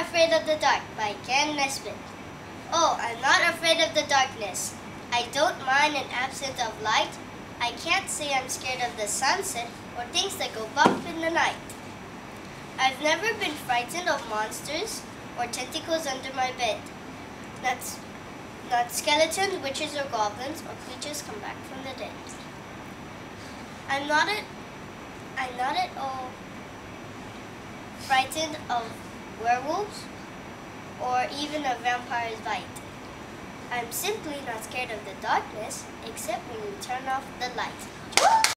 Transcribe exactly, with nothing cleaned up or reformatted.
Afraid of the Dark by Kenn Nesbitt. Oh, I'm not afraid of the darkness. I don't mind an absence of light. I can't say I'm scared of the sunset or things that go bump in the night. I've never been frightened of monsters or tentacles under my bed. Not, not skeletons, witches, or goblins, or creatures come back from the dead. I'm not at, I'm not at all frightened of werewolves or even a vampire's bite. I'm simply not scared of the darkness, except when you turn off the light.